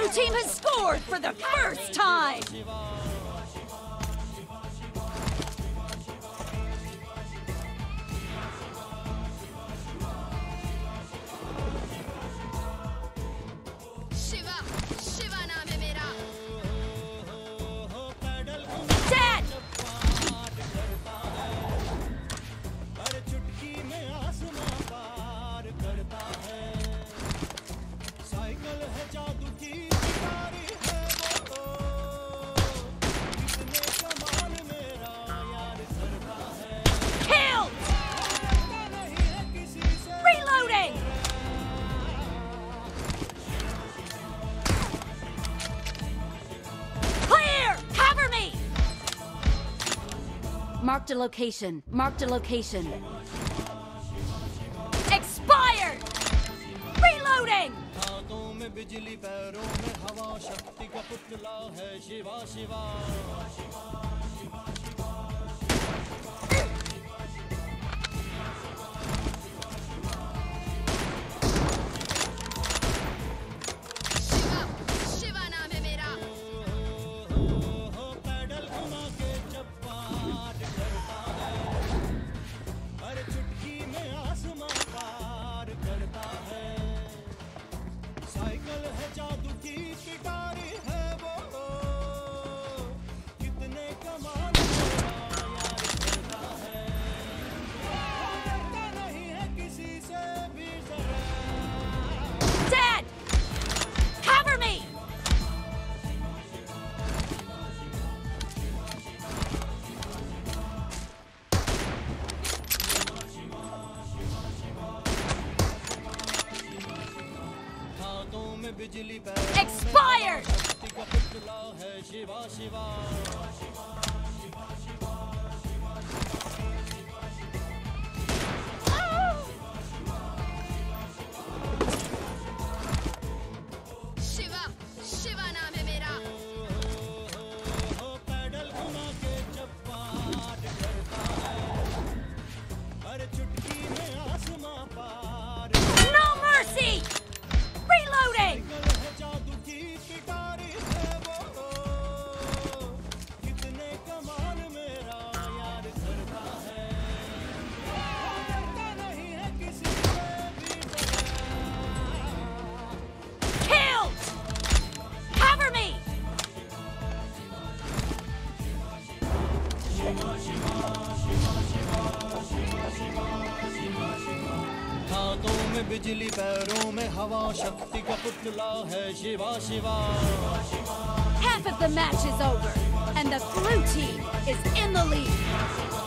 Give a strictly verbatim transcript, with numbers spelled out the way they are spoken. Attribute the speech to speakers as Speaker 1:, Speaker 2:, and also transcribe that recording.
Speaker 1: team has scored for the first time!
Speaker 2: Shiva, Shiva naam hai mera.
Speaker 1: Dead! Killed! Reloading! Clear! Cover me! Marked a location. Marked a location. Expired! Reloading!
Speaker 3: हाथों में बिजली पैरों में हवा शक्ति का पुतला है Shiva Shiva
Speaker 2: Shiva, Shiva naam hai mera.
Speaker 3: Pedal घुमा के चप्पाट करता है हर चुटकी में आसमां पार करता है साइकिल है जादू की पिटारी है वो कितने कमाल यार करता है डरता नहीं है किसी से भी जरा
Speaker 1: Dead! Cover me!
Speaker 3: हाथों में बिजली पैरों
Speaker 1: Expired!
Speaker 3: शक्ति का पुतला है Shiva Shiva
Speaker 2: Shiva, Shiva naam hai mera.
Speaker 3: Pedal घुमा के चप्पाट करता है हर चुटकी में आसमां पार
Speaker 1: No mercy! Reloading!
Speaker 3: है जादू की पिटारी है वो कितने कमाल मेरा यार करता है डरता नहीं है किसी से भी जरा
Speaker 1: Killed! Cover me!
Speaker 3: हाथों में बिजली पैरों में हवा शक्ति का पुतला है Shiva Shiva
Speaker 1: Half of the match is over, and the blue team is in the lead.